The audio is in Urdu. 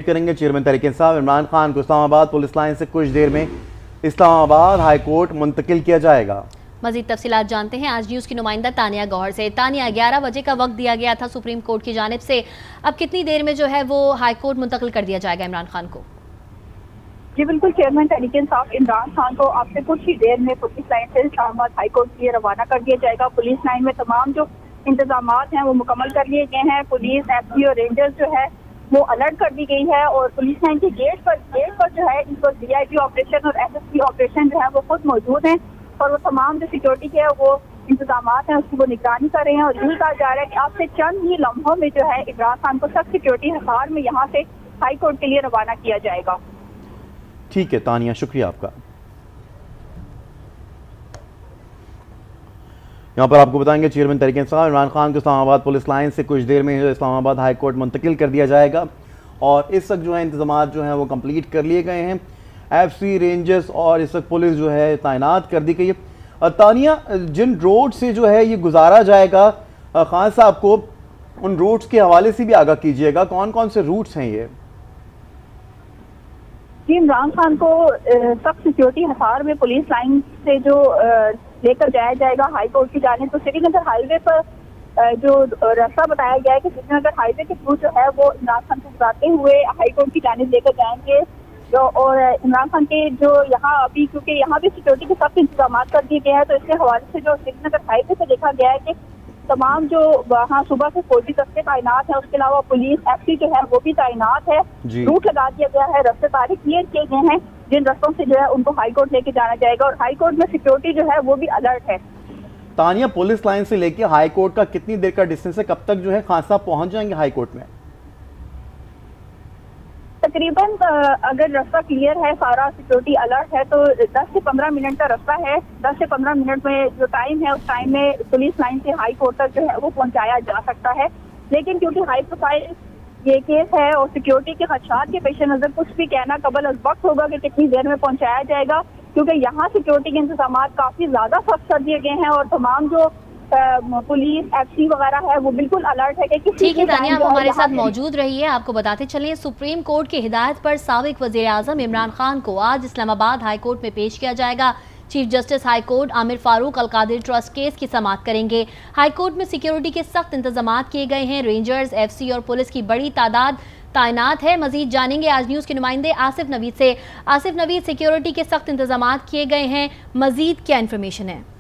اپڈیٹ کریں گے چیئرمین تحریک انصاف عمران خان کو اسلام آباد پولیس لائن سے کچھ دیر میں اسلام آباد ہائی کورٹ منتقل کیا جائے گا۔ مزید تفصیلات جانتے ہیں آج نیوز کی نمائندہ تانیہ گوہر سے۔ تانیہ، 11 بجے کا وقت دیا گیا تھا سپریم کورٹ کی جانب سے، اب کتنی دیر میں جو ہے وہ ہائی کورٹ منتقل کر دیا جائے گا عمران خان کو؟ جی بالکل، چیئرمین تحریک انصاف عمران خان کو اب سے کچھ ہی دیر میں پولیس لائن سے اسلام آباد ہائی کورٹ کے لیے روانہ کر دیا جائے گا۔ پولیس لائن میں تمام جو انتظامات ہیں وہ مکمل کر لیے گئے ہیں۔ پولیس، ایف سی اور رینجرز جو ہے وہ الرٹ کر دی گئی ہے، اور پولیس لائن کے گیٹ پر جو ہے اس وقت VIP آپریشن اور SSP آپریشن جو ہے وہ خود موجود ہیں، اور وہ تمام جو سیکورٹی کے وہ انتظامات ہیں اس کی وہ نگرانی کر رہے ہیں۔ اور یوں کہا جا رہا ہے کہ اب سے چند ہی لمحوں میں جو ہے عمران خان کو سخت سیکورٹی حصار میں یہاں سے ہائی کورٹ کے لیے روانہ کیا جائے گا۔ ٹھیک ہے تانیہ، شکریہ آپ کا۔ یہاں پر آپ کو بتائیں گے چیئرمین تحریک انصاف عمران خان کو اسلام آباد پولیس لائن سے کچھ دیر میں اسلام آباد ہائی کورٹ منتقل کر دیا جائے گا، اور اس وقت جو ہے انتظامات جو ہیں وہ کمپلیٹ کر لیے گئے ہیں۔ FC، رینجرز اور اس وقت پولیس جو ہے تعینات کر دی گئی ہے۔ تانیہ، جن روڈ سے جو ہے یہ گزارا جائے گا خان صاحب کو، ان روڈز کے حوالے سے بھی آگاہ کیجئے گا، کون کون سے روٹس ہیں یہ؟ جی، عمران خان کو سخت سیکورٹی حصار میں پولیس لائن سے جو لے کر جایا جائے گا ہائی کورٹ کی جانب، تو سری نگر ہائی وے پر جو راستہ بتایا گیا ہے کہ سری نگر ہائی وے کے تھرو جو ہے وہ عمران خان کو گزارتے ہوئے ہائی کورٹ کی جانب لے کر جائیں گے۔ اور عمران خان کے جو یہاں ابھی کیونکہ یہاں بھی سیکورٹی کے سخت انتظامات کر دیے گئے ہیں، تو اس کے حوالے سے جو سری نگر ہائی وے سے دیکھا گیا ہے کہ تمام جو وہاں صبح سے فوجی دستے تعینات ہیں، اس کے علاوہ پولیس، FC جو ہے وہ بھی تعینات ہے۔ روٹ لگا دیا گیا ہے، راستے سارے کلیئر کیے گئے ہیں جن رستوں سے جو ہے ان کو ہائی کورٹ لے کے جانا جائے گا، اور ہائی کورٹ میں سیکورٹی جو ہے وہ بھی الرٹ ہے۔ تانیہ، پولیس لائن سے لے کے ہائی کورٹ کا کتنی دیر کا ڈسٹنس ہے؟ کب تک جو ہے خان صاحب پہنچ جائیں گے ہائی کورٹ میں؟ تقریباً اگر راستہ کلیئر ہے، سارا سیکورٹی الرٹ ہے، تو 10 سے 15 منٹ کا راستہ ہے۔ 10 سے 15 منٹ میں جو ٹائم ہے اس ٹائم میں پولیس لائن سے ہائی کورٹ تک جو ہے وہ پہنچایا جا سکتا ہے۔ لیکن کیونکہ ہائی پروفائل یہ کیس ہے اور سیکورٹی کے خدشات کے پیش نظر کچھ بھی کہنا قبل از وقت ہوگا کہ کتنی دیر میں پہنچایا جائے گا، کیونکہ یہاں سیکورٹی کے انتظامات کافی زیادہ سخت کر دیے گئے ہیں، اور تمام جو پولیس، FC وغیرہ ہے وہ بالکل الرٹ ہے کہ ٹھیک ہے تانیہ، آپ ہمارے ساتھ موجود رہی ہے۔ آپ کو بتاتے چلیں سپریم کورٹ کی ہدایت پر سابق وزیر اعظم عمران خان کو آج اسلام آباد ہائی کورٹ میں پیش کیا جائے گا۔ Chief justice high court Aamir Farooq Al-Qadir trust case کی سماعت کریں گے۔ ہائی کورٹ میں سیکیورٹی کے سخت انتظامات کیے گئے ہیں، رینجرز، FC اور پولیس کی بڑی تعداد تعینات ہے۔ مزید جانیں گے آج نیوز کے نمائندے آصف نوید سے۔ آصف نوید، سیکیورٹی کے سخت انتظامات کیے گئے ہیں، مزید کیا انفارمیشن ہے؟